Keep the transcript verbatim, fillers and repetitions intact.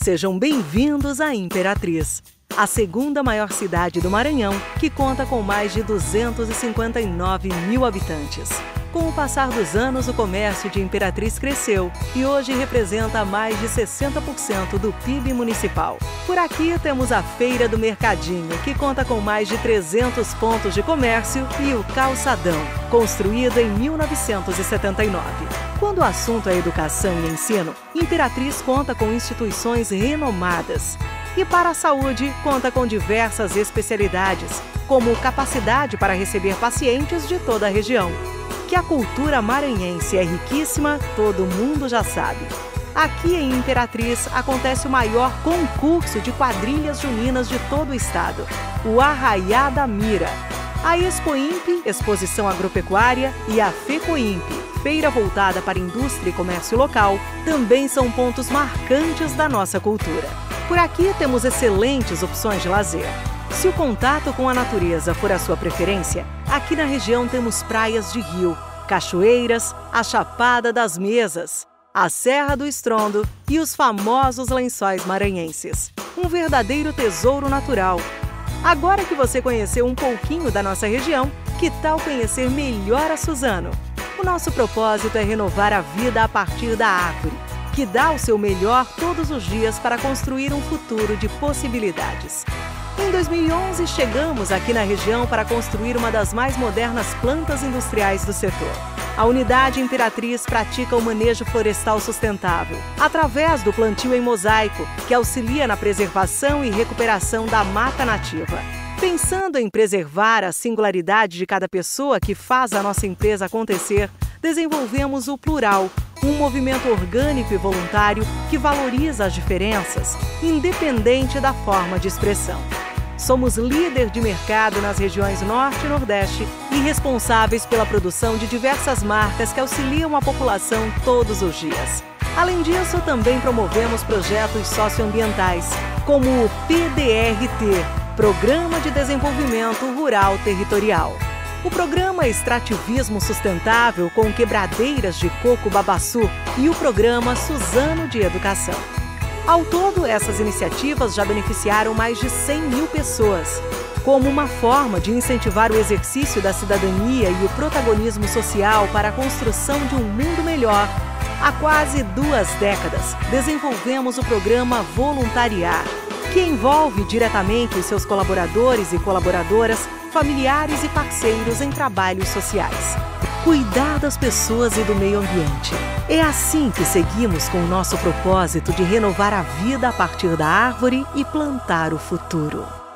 Sejam bem-vindos à Imperatriz, a segunda maior cidade do Maranhão, que conta com mais de duzentos e cinquenta e nove mil habitantes. Com o passar dos anos, o comércio de Imperatriz cresceu e hoje representa mais de sessenta por cento do P I B municipal. Por aqui temos a Feira do Mercadinho, que conta com mais de trezentos pontos de comércio, e o Calçadão, construído em mil novecentos e setenta e nove. Quando o assunto é educação e ensino, Imperatriz conta com instituições renomadas. E para a saúde, conta com diversas especialidades, como capacidade para receber pacientes de toda a região. Que a cultura maranhense é riquíssima, todo mundo já sabe. Aqui em Imperatriz acontece o maior concurso de quadrilhas juninas de todo o estado, o Arraiá da Mira. A Expoimp, Exposição Agropecuária, e a FECOIMP, feira voltada para indústria e comércio local, também são pontos marcantes da nossa cultura. Por aqui temos excelentes opções de lazer. Se o contato com a natureza for a sua preferência, aqui na região temos praias de rio, cachoeiras, a Chapada das Mesas, a Serra do Estrondo e os famosos lençóis maranhenses. Um verdadeiro tesouro natural. Agora que você conheceu um pouquinho da nossa região, que tal conhecer melhor a Suzano? O nosso propósito é renovar a vida a partir da árvore, que dá o seu melhor todos os dias para construir um futuro de possibilidades. Em dois mil e onze, chegamos aqui na região para construir uma das mais modernas plantas industriais do setor. A unidade Imperatriz pratica o manejo florestal sustentável, através do plantio em mosaico, que auxilia na preservação e recuperação da mata nativa. Pensando em preservar a singularidade de cada pessoa que faz a nossa empresa acontecer, desenvolvemos o Plural, um movimento orgânico e voluntário que valoriza as diferenças, independente da forma de expressão. Somos líder de mercado nas regiões Norte e Nordeste e responsáveis pela produção de diversas marcas que auxiliam a população todos os dias. Além disso, também promovemos projetos socioambientais, como o P D R T, Programa de Desenvolvimento Rural Territorial. O programa Extrativismo Sustentável com Quebradeiras de Coco Babaçu e o programa Suzano de Educação. Ao todo, essas iniciativas já beneficiaram mais de cem mil pessoas. Como uma forma de incentivar o exercício da cidadania e o protagonismo social para a construção de um mundo melhor, há quase duas décadas desenvolvemos o programa Voluntariar, que envolve diretamente os seus colaboradores e colaboradoras, familiares e parceiros em trabalhos sociais. Cuidar das pessoas e do meio ambiente. É assim que seguimos com o nosso propósito de renovar a vida a partir da árvore e plantar o futuro.